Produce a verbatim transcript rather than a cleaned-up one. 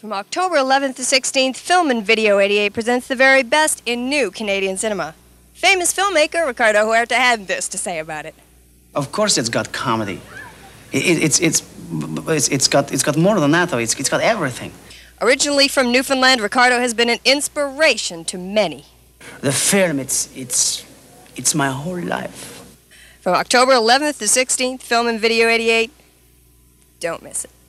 From October eleventh to sixteenth, Film and Video eighty-eight presents the very best in new Canadian cinema. Famous filmmaker Ricardo Huerta had this to say about it. Of course it's got comedy. It, it, it's, it's, it's, it's, got, it's got more than that, though. It's, it's got everything. Originally from Newfoundland, Ricardo has been an inspiration to many. The film, it's, it's, it's my whole life. From October eleventh to sixteenth, Film and Video eighty-eight, don't miss it.